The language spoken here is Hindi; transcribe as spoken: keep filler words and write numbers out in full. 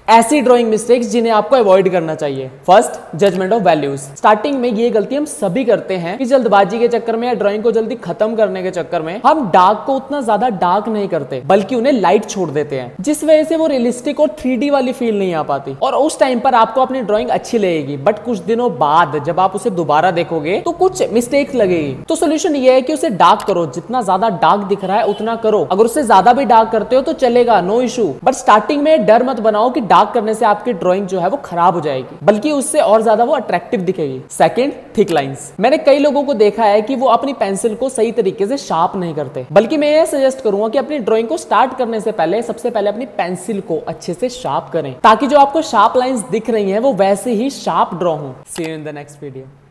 ऐसी ड्राइंग मिस्टेक्स जिन्हें आपको अवॉइड करना चाहिए। First, judgment of values. Starting में ये गलती हम सभी करते हैं कि जल्दबाजी के चक्कर में या ड्राइंग को जल्दी खत्म करने के चक्कर में हम डार्क को उतना ज्यादा डार्क नहीं करते, बल्कि उन्हें लाइट छोड़ देते हैं, जिस वजह से वो रियलिस्टिक और थ्री डी वाली फील नहीं आ पाती और उस टाइम पर आपको अपनी ड्राइंग अच्छी लगेगी, बट कुछ दिनों बाद जब आप उसे दोबारा देखोगे तो कुछ मिस्टेक्स लगेगी। तो सोल्यूशन ये है कि उसे डार्क करो, जितना ज्यादा डार्क दिख रहा है उतना करो। अगर उससे ज्यादा भी डार्क करते हो तो चलेगा, नो इशू, बट स्टार्टिंग में डर मत बनाओ कि डार्क करने से आपकी ड्राइंग जो है वो खराब हो जाएगी, बल्कि उससे और ज्यादा वो अट्रैक्टिव दिखेगी। Second, thick lines. मैंने कई लोगों को देखा है कि वो अपनी पेंसिल को सही तरीके से शार्प नहीं करते, बल्कि मैं ये सजेस्ट करूंगा कि अपनी ड्राइंग को स्टार्ट करने से पहले सबसे पहले अपनी पेंसिल को अच्छे से शार्प करें, ताकि जो आपको शार्प लाइंस दिख रही हैं वो वैसे ही शार्प ड्रॉ हो। See you in the next video.